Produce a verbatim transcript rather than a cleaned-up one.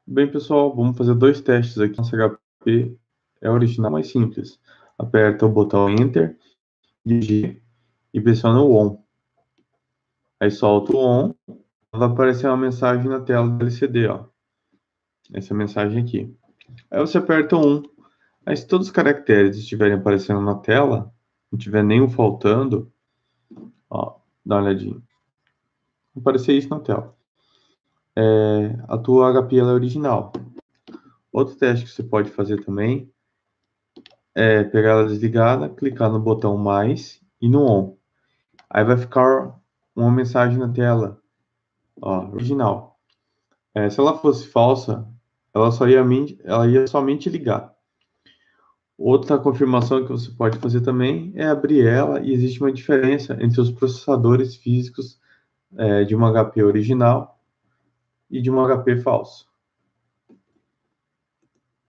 Bem, pessoal, vamos fazer dois testes aqui. Nossa H P é original, mais simples. Aperta o botão Enter, digita e pressiona o ON. Aí solta o ON, vai aparecer uma mensagem na tela do L C D, ó. Essa mensagem aqui. Aí você aperta o um. Aí se todos os caracteres estiverem aparecendo na tela, não tiver nenhum faltando, ó, dá uma olhadinha. Vai aparecer isso na tela. É, a tua H P ela é original. Outro teste que você pode fazer também é pegar ela desligada, clicar no botão mais e no on. Aí vai ficar uma mensagem na tela, ó, original. É, se ela fosse falsa, ela só ia, ela ia somente ligar. Outra confirmação que você pode fazer também é abrir ela e existe uma diferença entre os processadores físicos é, de uma H P original e de uma H P falso.